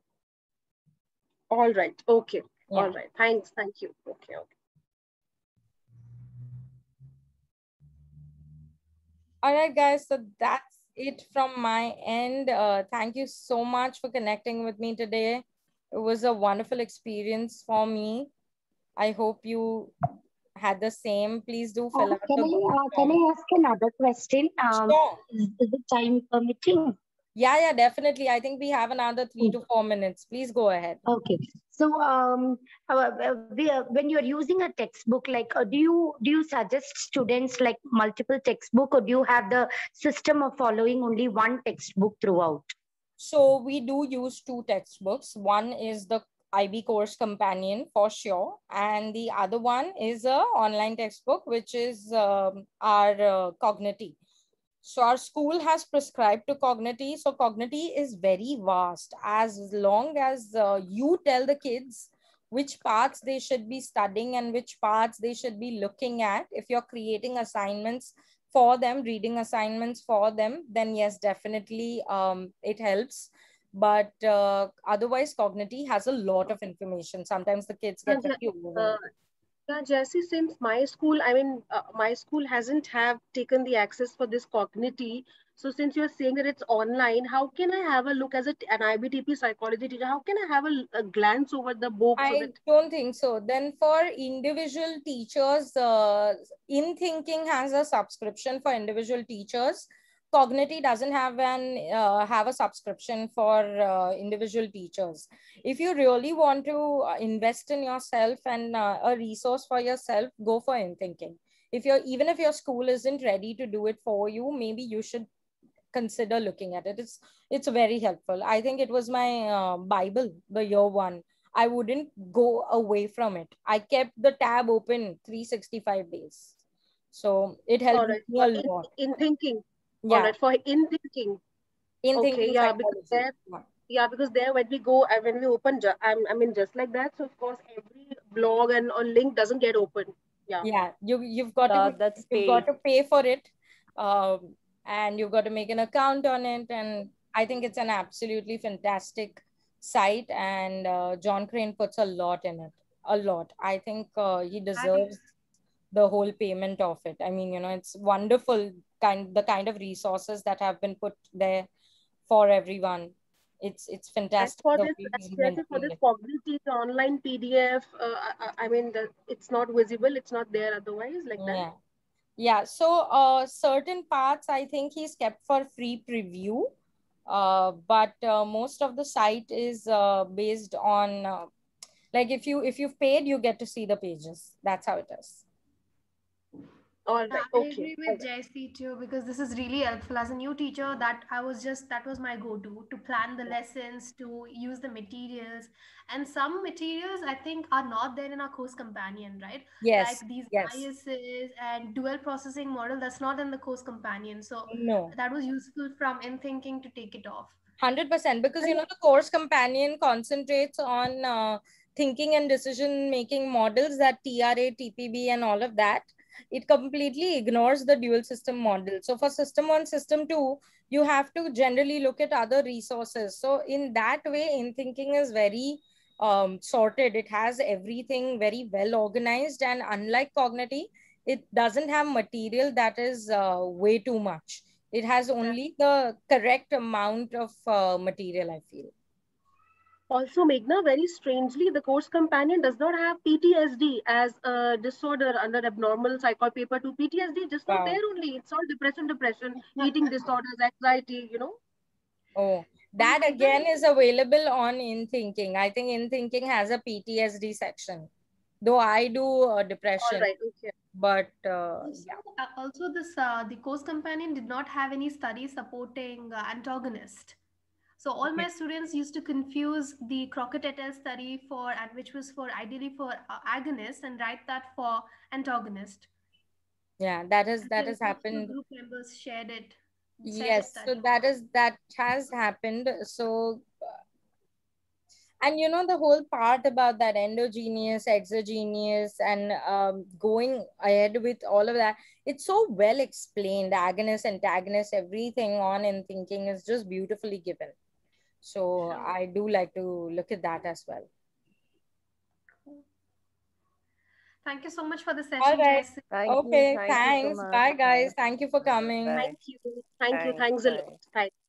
All right. Okay. Yeah. All right. Thanks. Thank you. Okay. Okay. All right, guys. So that's it from my end. Uh, thank you so much for connecting with me today. It was a wonderful experience for me. I hope you had the same. Please do fill Uh, out can the I Google uh, can form. I ask another question? Um, Sure. is, is the time permitting? Yeah, yeah, definitely. I think we have another three to four minutes. Please go ahead. Okay. So, um, uh, uh, we, uh, when you're using a textbook, like, uh, do you do you suggest students like multiple textbook, or do you have the system of following only one textbook throughout? So we do use two textbooks. One is the I B Course Companion for sure, and the other one is a online textbook, which is um, our uh, Cognity. So our school has prescribed to Cognity. So Cognity is very vast. As long as uh, you tell the kids which parts they should be studying and which parts they should be looking at, if you're creating assignments for them, reading assignments for them, then yes, definitely um, it helps. But uh, otherwise, Cognity has a lot of information. Sometimes the kids get Uh, very uh, overwhelmed. Yeah, Jesse, since my school, I mean, uh, my school hasn't have taken the access for this Cognity. So since you're saying that it's online, how can I have a look as a, an I B T P psychology teacher? How can I have a, a glance over the book so I that? don't think so. Then for individual teachers, uh, In Thinking has a subscription for individual teachers. Cognity doesn't have an uh, have a subscription for uh, individual teachers. If you really want to uh, invest in yourself and uh, a resource for yourself, go for In Thinking. If you're even if your school isn't ready to do it for you, maybe you should consider looking at it. It's it's very helpful. I think it was my uh, Bible, the year one. I wouldn't go away from it. I kept the tab open three hundred sixty-five days. So it All helped right, me for a in, lot. in thinking. All Yeah, right, for in thinking. In Okay, Thinking yeah, because Psychology. there, Yeah. yeah, because there when we go, uh, when we open, ju- I'm, I mean, just like that. So of course, every blog and on link doesn't get open. Yeah. Yeah, you you've got Uh, to that's you've got paid. to pay for it, um, and you've got to make an account on it. And I think it's an absolutely fantastic site. And uh, John Crane puts a lot in it, a lot. I think uh, he deserves the whole payment of it. I mean, you know, it's wonderful kind the kind of resources that have been put there for everyone. It's it's And fantastic for the this, way he's especially for maintained this it. Cognity, the online P D F, uh, I, I mean, the, it's not visible. It's not there otherwise, like that. Yeah. Yeah, so uh, certain parts I think he's kept for free preview, uh, but uh, most of the site is uh, based on uh, like if you if you've paid, you get to see the pages. That's how it is. All Yeah, right. I Okay. agree All with right. Jessie too, because this is really helpful. As a new teacher, that I was just that was my go-to to plan the lessons, to use the materials. And some materials I think are not there in our course companion, right? Yes, Like these yes. biases and dual processing model, that's not in the course companion. So No. that was useful from in thinking to take it off. one hundred percent, because you And know the course companion concentrates on uh, thinking and decision making models, that T R A, T P B and all of that. It completely ignores the dual system model. So for system one, system two, you have to generally look at other resources. So in that way, In Thinking is very um, sorted. It has everything very well organized, and unlike Cognity, it doesn't have material that is uh, way too much. It has only the correct amount of uh, material, I feel. Also, Meghna, very strangely, the course companion does not have P T S D as a disorder under abnormal psycho paper two. P T S D just not Wow. there only. It's all depression, depression, eating disorders, anxiety, you know. Oh, that again is available on In Thinking. I think In Thinking has a P T S D section. Though I do uh, depression. All right, okay. But uh, Also, yeah. uh, also this uh, the course companion did not have any study supporting uh, antagonist. So all Okay. my students used to confuse the Crockett et al. Study for, and which was for ideally for uh, agonist, and write that for antagonist. Yeah, that is And that then has most of the happened. group members shared it, shared the Yes, so study. that is that has happened. So and you know the whole part about that endogenous, exogenous, and um, going ahead with all of that, it's so well explained. Agonist, antagonist, everything on In Thinking is just beautifully given. So Sure. I do like to look at that as well. Thank you so much for the All session, right. Jesse. Thank you. Okay. Thank you so Thanks. much. Bye, guys. Bye. Thank you for coming. Bye. Thank you. Thank you. Thanks. Thanks a Bye. lot. Thanks.